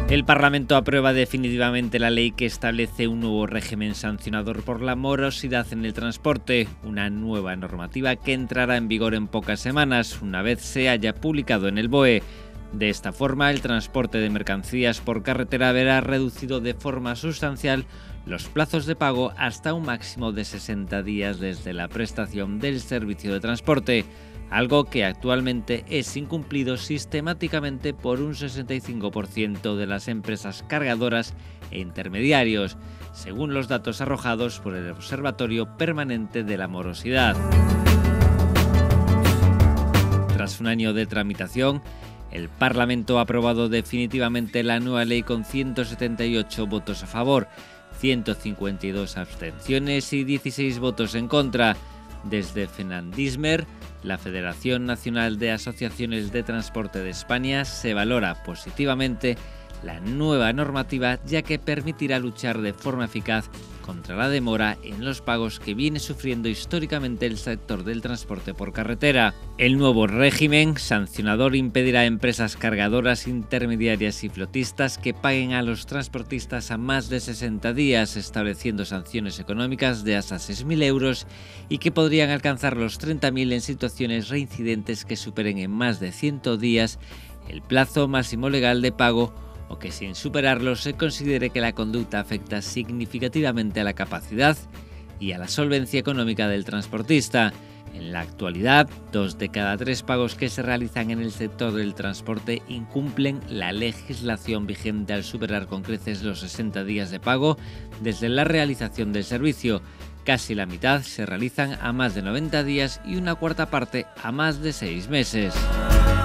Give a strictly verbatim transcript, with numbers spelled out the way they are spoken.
El Parlamento aprueba definitivamente la ley que establece un nuevo régimen sancionador por la morosidad en el transporte, una nueva normativa que entrará en vigor en pocas semanas, una vez se haya publicado en el B O E. De esta forma, el transporte de mercancías por carretera verá reducido de forma sustancial los plazos de pago hasta un máximo de sesenta días desde la prestación del servicio de transporte, algo que actualmente es incumplido sistemáticamente por un sesenta y cinco por ciento de las empresas cargadoras e intermediarios, según los datos arrojados por el Observatorio Permanente de la Morosidad. Tras un año de tramitación, el Parlamento ha aprobado definitivamente la nueva ley con ciento setenta y ocho votos a favor, ciento cincuenta y dos abstenciones y dieciséis votos en contra. Desde Fenandismer, la Federación Nacional de Asociaciones de Transporte de España, se valora positivamente la nueva normativa, ya que permitirá luchar de forma eficaz contra la demora en los pagos que viene sufriendo históricamente el sector del transporte por carretera. El nuevo régimen sancionador impedirá a empresas cargadoras, intermediarias y flotistas que paguen a los transportistas a más de sesenta días, estableciendo sanciones económicas de hasta seis mil euros y que podrían alcanzar los treinta mil en situaciones reincidentes que superen en más de cien días el plazo máximo legal de pago, o que sin superarlo se considere que la conducta afecta significativamente a la capacidad y a la solvencia económica del transportista. En la actualidad, dos de cada tres pagos que se realizan en el sector del transporte incumplen la legislación vigente al superar con creces los sesenta días de pago desde la realización del servicio. Casi la mitad se realizan a más de noventa días y una cuarta parte a más de seis meses.